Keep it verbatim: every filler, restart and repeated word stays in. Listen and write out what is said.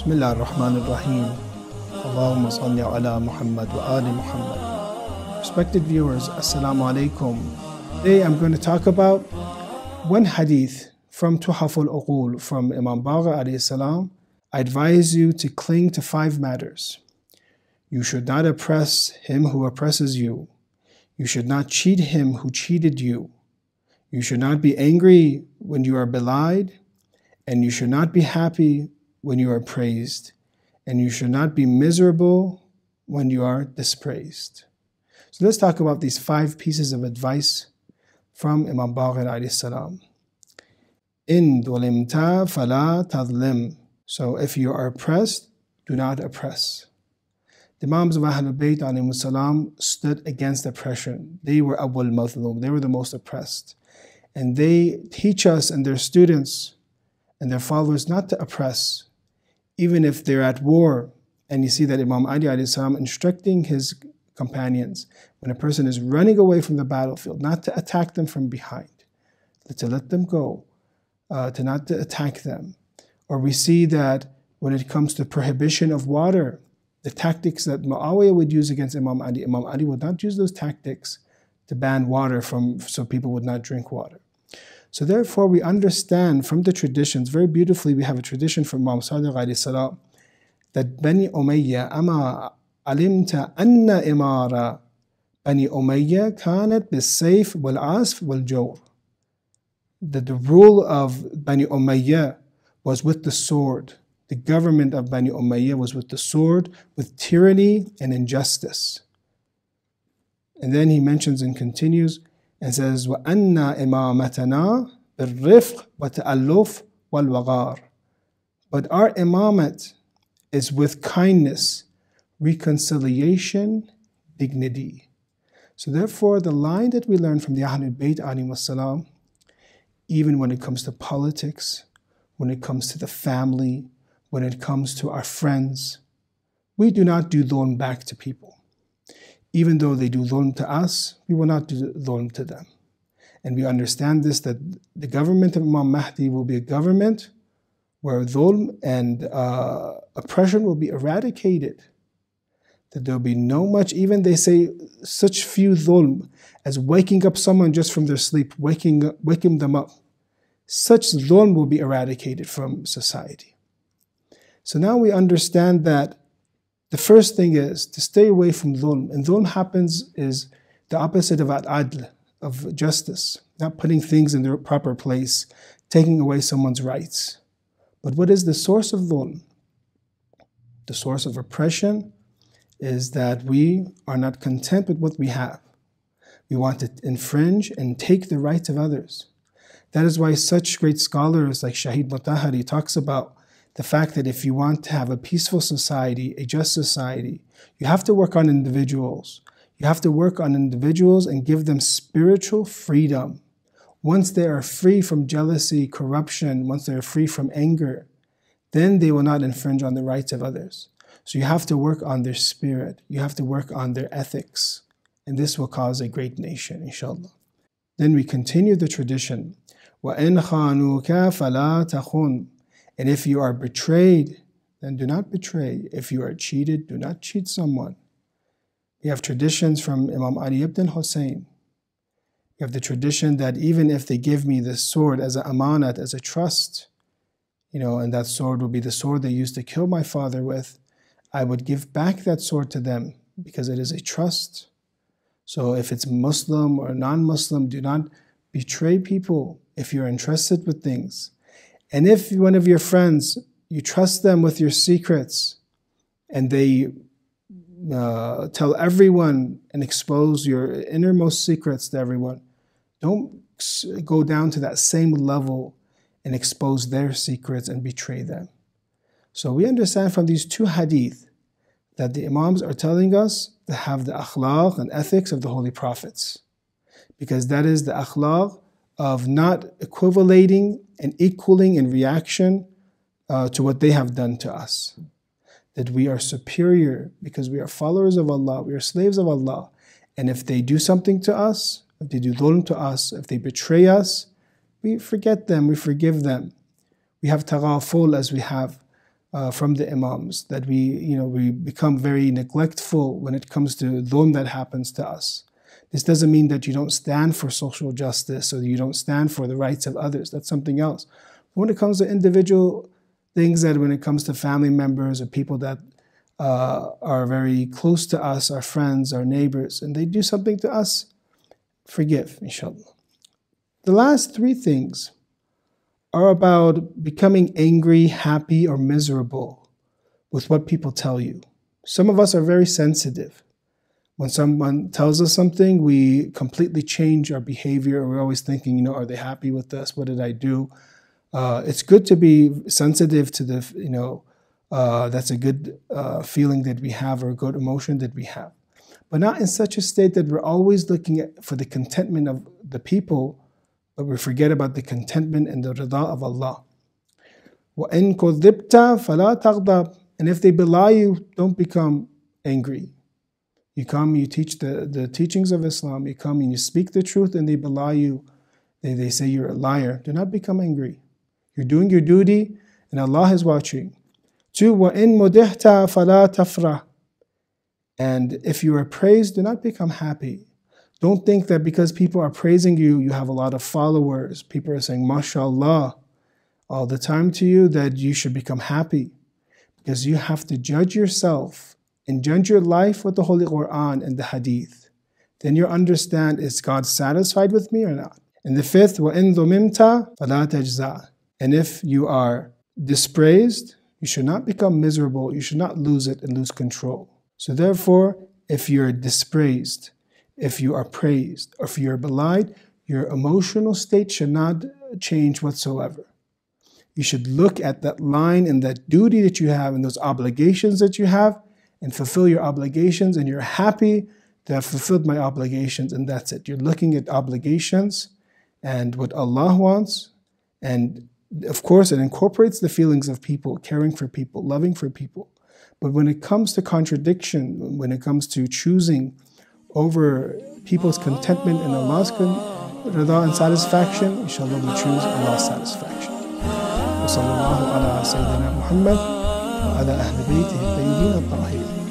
Bismillah ar-Rahman ar-Rahim. Allahumma salli ala Muhammad wa ali Muhammad. Respected viewers, Assalamu alaikum. Today I'm going to talk about one hadith from Tuhaf al-Uqul from Imam Baqir alayhi salam. I advise you to cling to five matters. You should not oppress him who oppresses you. You should not cheat him who cheated you. You should not be angry when you are belied, and you should not be happy when you are praised, and you should not be miserable when you are dispraised. So let's talk about these five pieces of advice from Imam Baqir alayhi salam. In dhulimta fala tadlim. So if you are oppressed, do not oppress. The Imams of Ahlul Bayt alayhi salam stood against oppression. They were awwal mazlum, they were the most oppressed. And they teach us and their students and their followers not to oppress, even if they're at war. And you see that Imam Ali alayhi salam instructing his companions, when a person is running away from the battlefield, not to attack them from behind, to let them go, uh, to not to attack them. Or we see that when it comes to prohibition of water, the tactics that Muawiyah would use against Imam Ali, Imam Ali would not use those tactics to ban water from, so people would not drink water. So therefore we understand from the traditions, very beautifully we have a tradition from Imam Sadiq alayhi salam, that Bani Umayyah, ama alimta anna imara Bani Umayyah kanat bis-sayf wal-asf wal-jawr. That the rule of Bani Umayyah was with the sword. The government of Bani Umayyah was with the sword, with tyranny and injustice. And then he mentions and continues and says, وَأَنَّا إِمَامَتَنَا بِالرِّفْقِ وَتَأَلُّفِ وَالْوَغَارِ. But our imamat is with kindness, reconciliation, dignity. So therefore, the line that we learn from the Ahlul Bayt alayhi salam, even when it comes to politics, when it comes to the family, when it comes to our friends, we do not do dhulm back to people. Even though they do dhulm to us, we will not do dhulm to them. And we understand this, that the government of Imam Mahdi will be a government where dhulm and uh, oppression will be eradicated. That there will be no much, even they say such few dhulm as waking up someone just from their sleep, waking, waking them up. Such dhulm will be eradicated from society. So now we understand that the first thing is to stay away from dhulm. And dhulm happens is the opposite of al-adl, of justice, not putting things in their proper place, taking away someone's rights. But what is the source of dhulm? The source of oppression is that we are not content with what we have. We want to infringe and take the rights of others. That is why such great scholars like Shahid Mutahari talks about the fact that if you want to have a peaceful society, a just society, you have to work on individuals. You have to work on individuals and give them spiritual freedom. Once they are free from jealousy, corruption, once they are free from anger, then they will not infringe on the rights of others. So you have to work on their spirit. You have to work on their ethics. And this will cause a great nation, inshallah. Then we continue the tradition. وَإِنْ خَانُوكَ فَلَا تَخُنْ. And if you are betrayed, then do not betray. If you are cheated, do not cheat someone. We have traditions from Imam Ali ibn Hussein. You have the tradition that even if they give me this sword as an amanat, as a trust, you know, and that sword will be the sword they used to kill my father with, I would give back that sword to them because it is a trust. So if it's Muslim or non-Muslim, do not betray people if you're entrusted with things. And if one of your friends, you trust them with your secrets and they uh, tell everyone and expose your innermost secrets to everyone, don't go down to that same level and expose their secrets and betray them. So we understand from these two hadith that the Imams are telling us to have the akhlaq and ethics of the Holy Prophets, because that is the akhlaq of not equivalating and equaling in reaction uh, to what they have done to us. That we are superior because we are followers of Allah, we are slaves of Allah. And if they do something to us, if they do dhulm to us, if they betray us, we forget them, we forgive them. We have taghaful as we have uh, from the Imams, that we, you know, we become very neglectful when it comes to dhulm that happens to us. This doesn't mean that you don't stand for social justice or you don't stand for the rights of others. That's something else. But when it comes to individual things, that when it comes to family members or people that uh, are very close to us, our friends, our neighbors, and they do something to us, forgive, inshallah. The last three things are about becoming angry, happy, or miserable with what people tell you. Some of us are very sensitive. When someone tells us something, we completely change our behavior. We're always thinking, you know, are they happy with this? What did I do? Uh, it's good to be sensitive to the, you know, uh, that's a good uh, feeling that we have, or a good emotion that we have. But not in such a state that we're always looking at, for the contentment of the people, but we forget about the contentment and the rida of Allah. وَإِن كُذِّبْتَ فَلَا تَغْضَبْ. And if they belie you, don't become angry. You come, you teach the, the teachings of Islam, you come and you speak the truth, and they belie you. They, they say you're a liar. Do not become angry. You're doing your duty, and Allah is watching. Two, وَإِن مُدِحْتَ فَلَا تَفْرَحْ. And if you are praised, do not become happy. Don't think that because people are praising you, you have a lot of followers, people are saying, MashaAllah, all the time to you, that you should become happy. Because you have to judge yourself and judge your life with the Holy Quran and the Hadith. Then you understand, is God satisfied with me or not? And the fifth, وَإِن ذُمِمْتَ فَلَا تَجْزَعْ. And if you are dispraised, you should not become miserable, you should not lose it and lose control. So therefore, if you're dispraised, if you are praised, or if you're belied, your emotional state should not change whatsoever. You should look at that line and that duty that you have and those obligations that you have and fulfill your obligations, and you're happy to have fulfilled my obligations, and that's it. You're looking at obligations and what Allah wants, and of course it incorporates the feelings of people, caring for people, loving for people. But when it comes to contradiction, when it comes to choosing over people's contentment and Allah's rida and satisfaction, inshallah we choose Allah's satisfaction. وصلى الله على سيدنا محمد وعلى أهل بيته الطيبين الطاهرين.